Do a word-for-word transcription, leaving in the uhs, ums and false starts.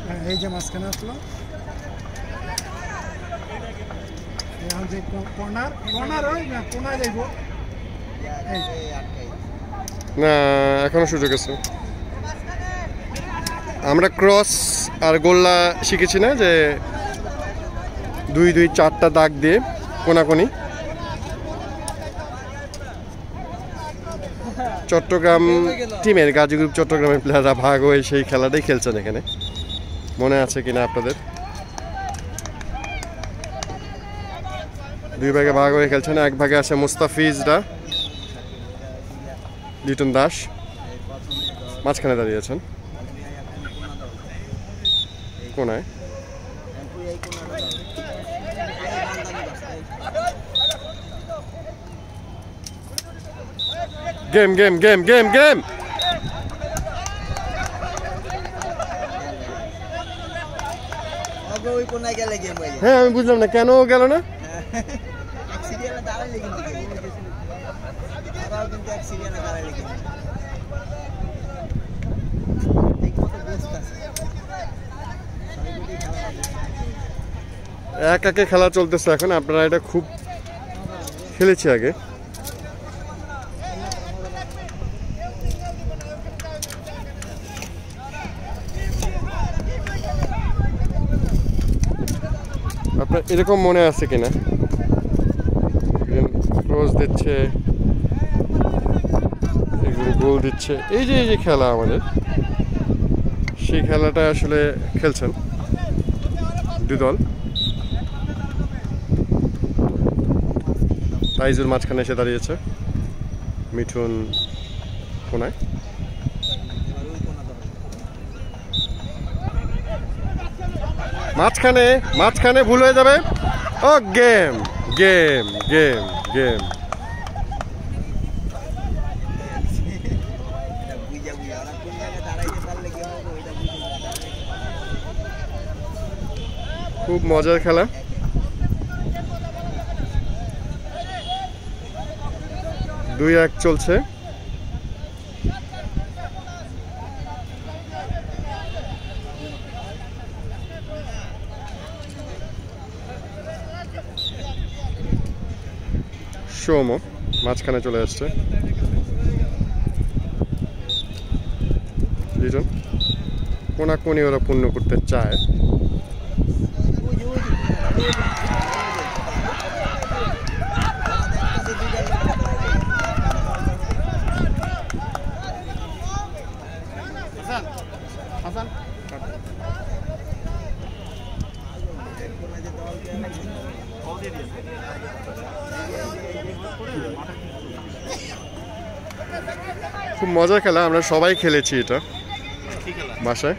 এই যে মাঝখানে আসলো এখন যে কর্নার কর্নার ওই না কোনায় যাইব না এখনো সুযোগ আছে আমরা ক্রস আর গোল্লা শিখেছি না যে দুই দুই চারটা দাগ দিয়ে কোনাকুনি চট্টগ্রাম টিমের গাজী গ্রুপ চট্টগ্রামের প্লেয়াররা ভাগ হয়ে সেই খেলাটাই খেলছেন এখানে মনে আছে কিনা আপনাদের দুই ভাগে ভাগ হয়ে খেলছেন এক ভাগে আছে মুস্তাফিজরা লিটন দাস মাঝখানে দাঁড়িয়েছেন কোনায় game game game game game হ্যাঁ আমি বুঝলাম না কেন গেল না এক একে খেলা চলতেছে এখন আপনারা এটা খুব খেলেছি আগে আপনার এরকম মনে আছে কিনা ক্রস দিচ্ছে এগুলো গোল দিচ্ছে এই যে এই যে খেলা আমাদের সেই খেলাটা আসলে খেলছেন দুই দল তাইজুল মাঝখানে এসে দাঁড়িয়েছে মিঠুন কোনায় মাঝখানে মাঝখানে ভুল হয়ে যাবে ও গেম গেম গেম গেম খুব মজার খেলা দুই এক চলছে সোমো মাঝখানে চলে আসছে লিটন কোনাকুনি ওরা পূর্ণ করতে চায় খুব মজার খেলা আমরা সবাই খেলেছি এটা বাসায়